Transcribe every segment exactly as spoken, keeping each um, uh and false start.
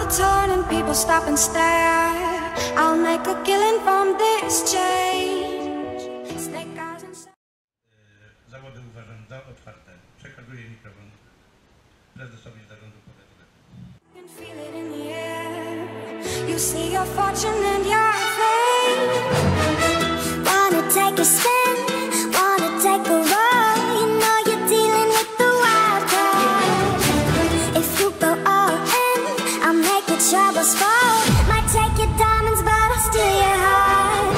turn and people stop and stare. I'll make a killing from this change. Snake eyes and... Zawody uważam za otwarte. Przekazuję mikrofon prezesowi zarządu powiatowego. You see your fortune and your fame. Wanna take a spin, wanna take a roll. You know you're dealing with the wild card. If you go all in, I'll make your troubles fall. Might take your diamonds, but I'll steal your heart.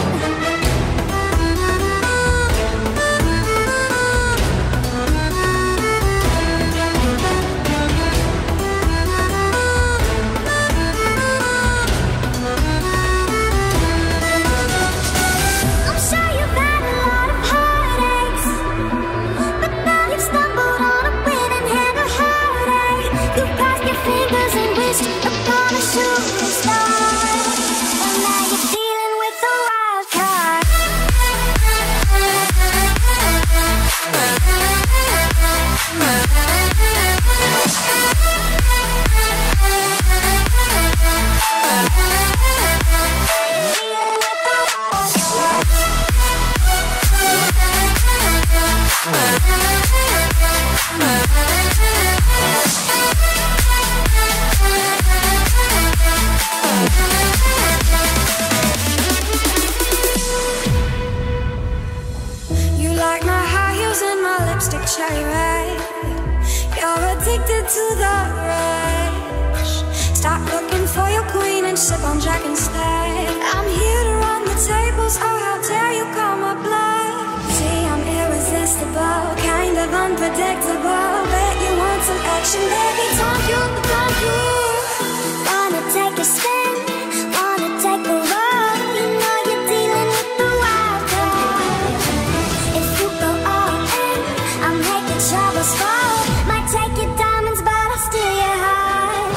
Cherry red, you're addicted to the rush. Stop looking for your queen and sip on Jack instead. I'm here to run the tables, oh how dare you call my bluff. See, I'm irresistible, kind of unpredictable. Bet you want some action, baby, don't you, don't you. Wanna take a spin, wanna take a roll. You know you're dealing with the wild card. If you go all in, I'll make your troubles fall. Might take your diamonds, but I'll steal your heart.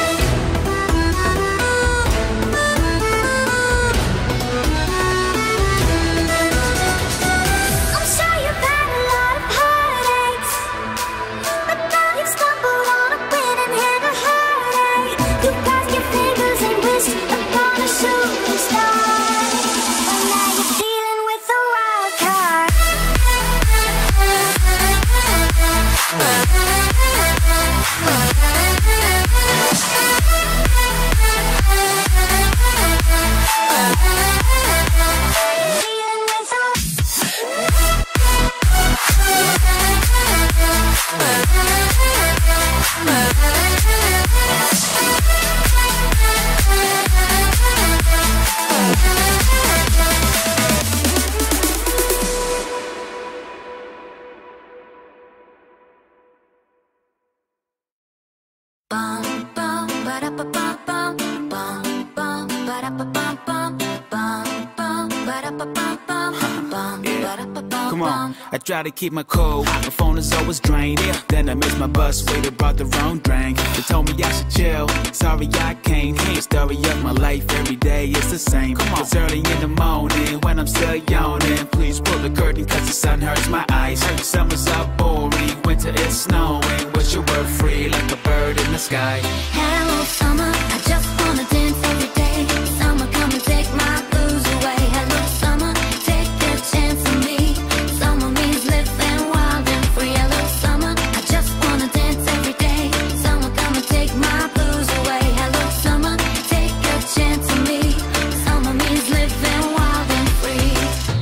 I'm sure you've had a lot of heartaches, but now you've stumbled on a winning hand of heartache. You crossed your fingers and wished upon a shooting star. But now you're dealing with a wild card. Come on, I try to keep my cool, my phone is always drained. Then I miss my bus, waiter brought the wrong drink. They told me I should chill, sorry I can't. The story of my life, every day is the same. It's early in the morning, when I'm still yawning. Please pull the curtain cause the sun hurts my eyes. Summer's up boring, winter is snowing. Wish you were free like a bird in the sky. Hello summer, I just wanna dance every day. Summer come and take my blues away. Hello summer, take a chance on me. Summer means living wild and free. Hello summer, I just wanna dance every day. Summer come and take my blues away. Hello summer, take a chance on me. Summer means living wild and free.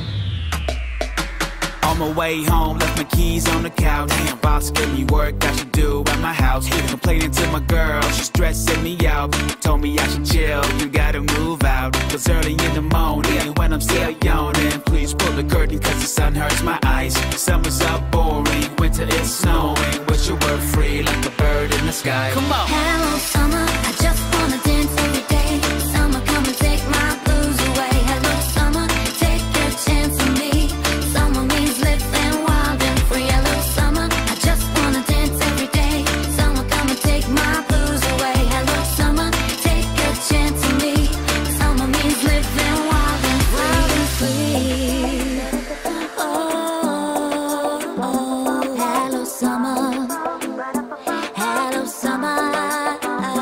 On my way home, left my keys on the couch. Boss gave me work I should do at my house. Complaining to my girl, she's stressing me out. Told me I should chill, you gotta move out. Cause early in the morning, when I'm still yawning. Please pull the curtain cause the sun hurts my eyes. Summer's up boring, winter is snowing. Wish you were free like a bird in the sky. Come on! Hello summer, I just wanna dance every day. Summer come and take my blues away. Hello summer, take a chance on me. Summer means living wild and free. Hello summer, I just wanna dance every day. Summer come and take my blues away. Hello summer, take a chance on me. Summer means living wild and free. Oh, oh, hello summer. Hello summer.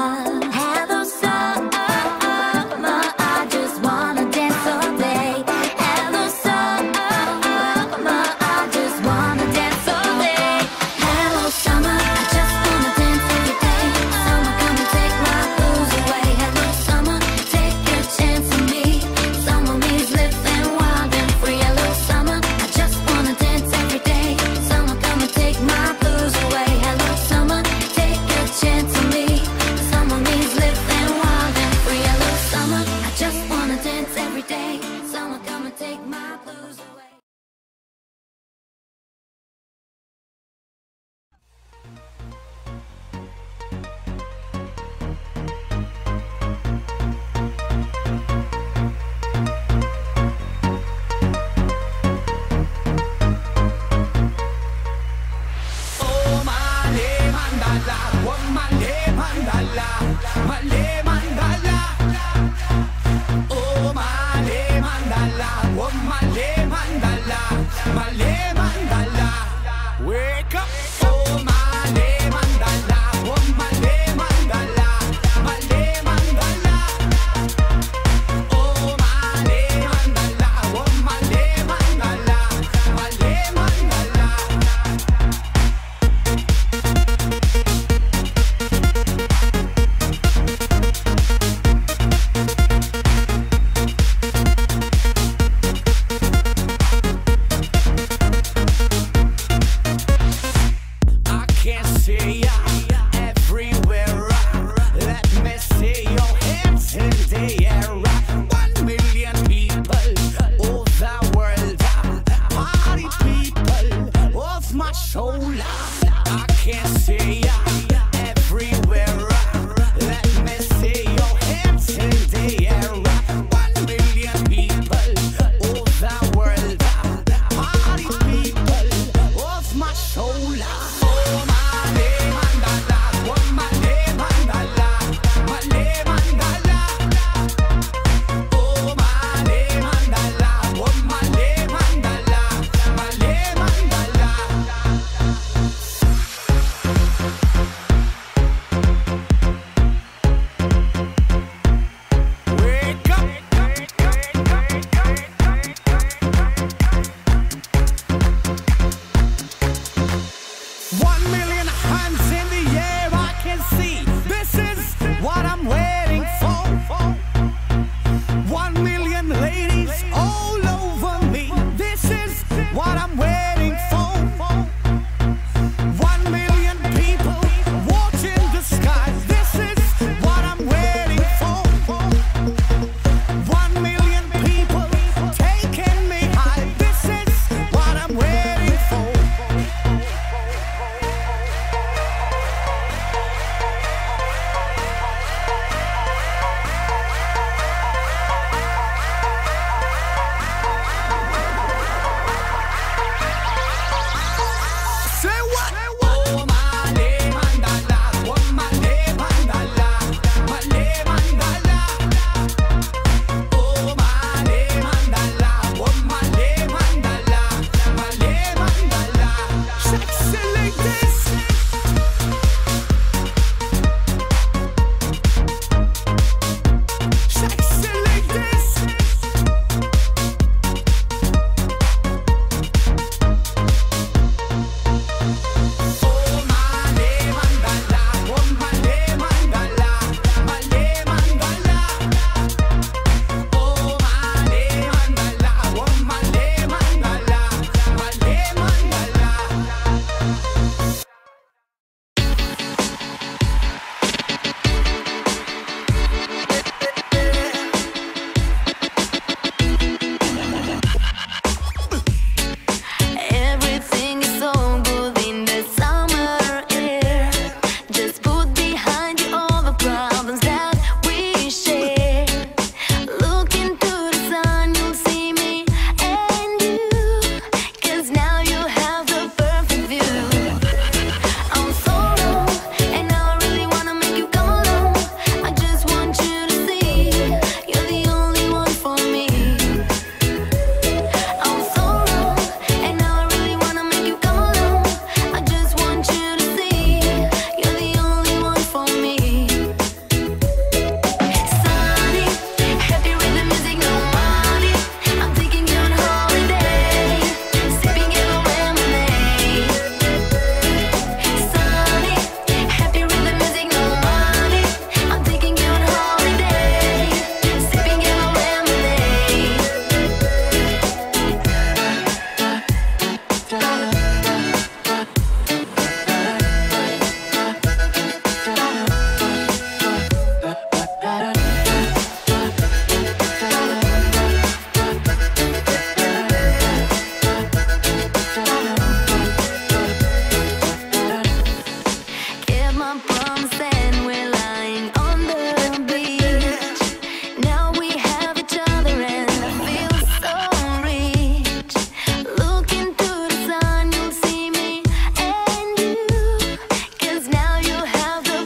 Cause now you have the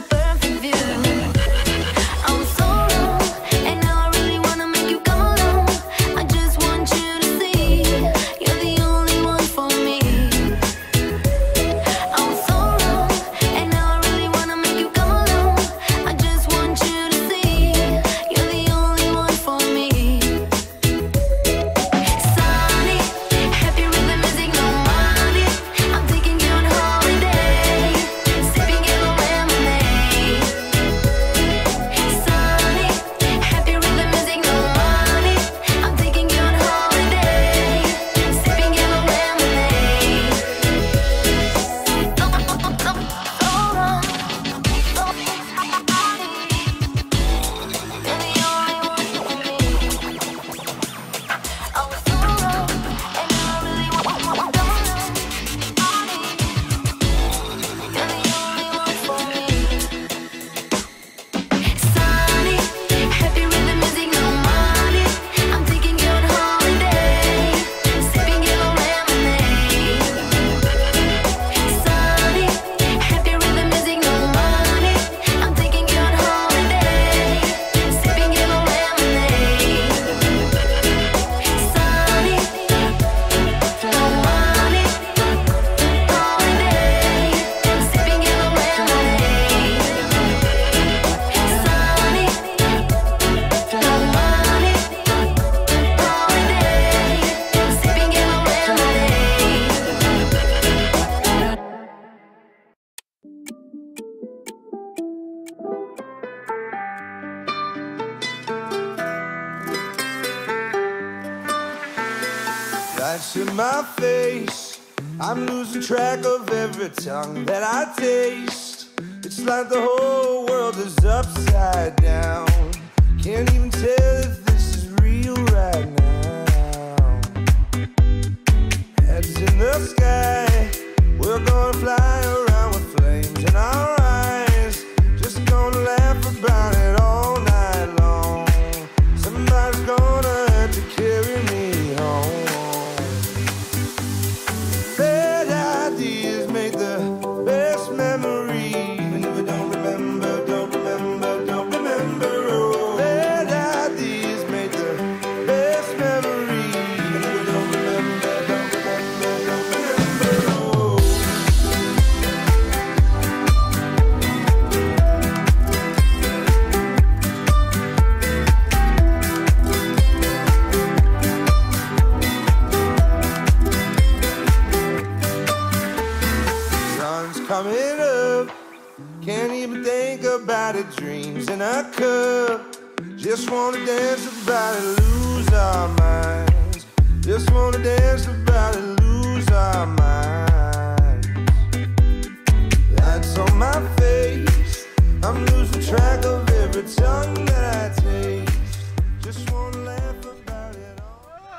Lights in my face, I'm losing track of every tongue that I taste. It's like the whole world is upside down. Can't even tell if this is real right now. Heads in the sky, we're gonna fly around with flames in our eyes. Just gonna laugh about it all night long. Somebody's gonna have to carry me home. Bad ideas make the best memories. Even if we don't remember, don't remember, don't remember. Oh, bad ideas make the best memories. Even if we don't remember, don't remember, don't remember. Oh. Sun's coming up, can't even think about it. Dreams in a cup, just wanna dance about it, lose our minds. Just wanna dance about it, lose our minds. Lights on my face, I'm losing track of every tongue that I taste. Just wanna laugh about it all.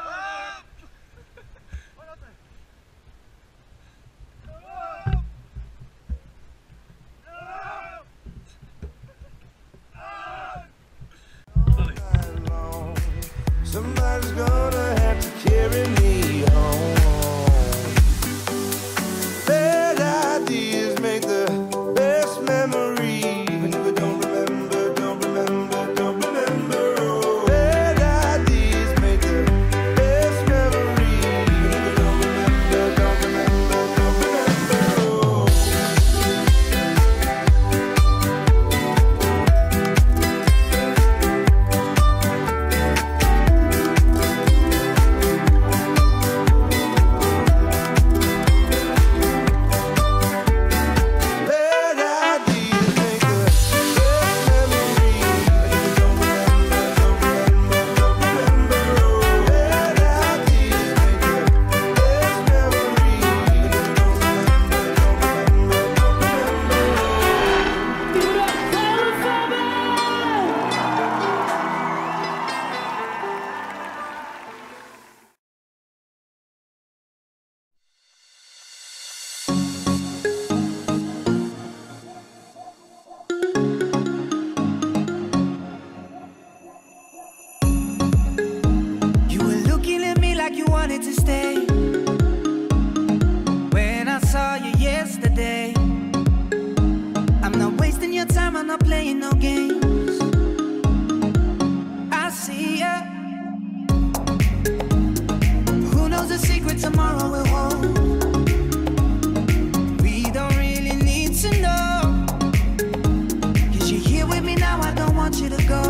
Night long. Somebody's gonna have to carry me home. Bad ideas make the best memories. Even if we don't remember, don't remember, don't remember. Oh, bad ideas make the best memories. Even if we don't remember, don't remember, don't remember. Oh. Bad ideas make the best memories. Even if we don't remember, don't remember, don't remember. Oh, bad ideas make the best memories. Even if we don't remember, don't remember, don't remember. You were looking at me like you wanted to stay. When I saw you yesterday, I'm not wasting your time, I'm not playing no games. I see ya. Who knows the secret tomorrow will hold? We don't really need to know. 'Cause you're here with me now, I don't want you to go.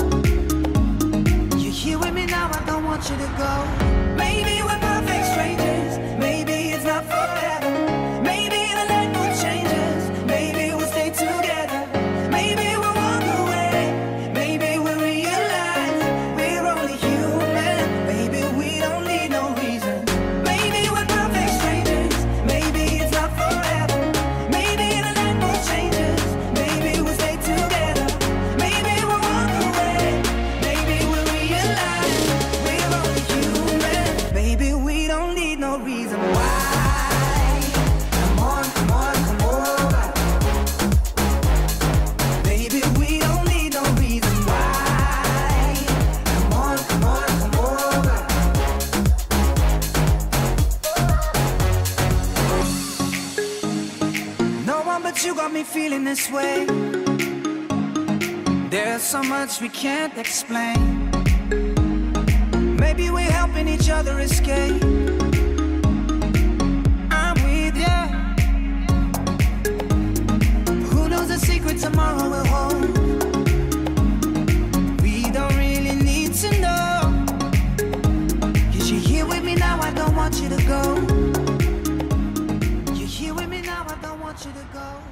You're here with me now, I don't want you to go. Maybe we're perfect strangers, maybe it's not forever. Maybe the night will change us, maybe we'll stay together. Maybe we'll walk away, maybe we'll realize we're only human. Maybe we don't need no reason. Maybe we're perfect strangers, maybe it's not forever. Maybe the night will change us, maybe we'll stay together. Maybe we'll walk away, maybe we'll realize we're only human. Maybe we don't need no reason why. Come on, come on, come over. Maybe we don't need no reason why. Come on, come on, come over. No one but you got me feeling this way. There's so much we can't explain. Maybe we're helping each other escape. I'm with ya. Who knows the secret tomorrow will hold? We don't really need to know. 'Cause you're here with me now, I don't want you to go. You're here with me now, I don't want you to go.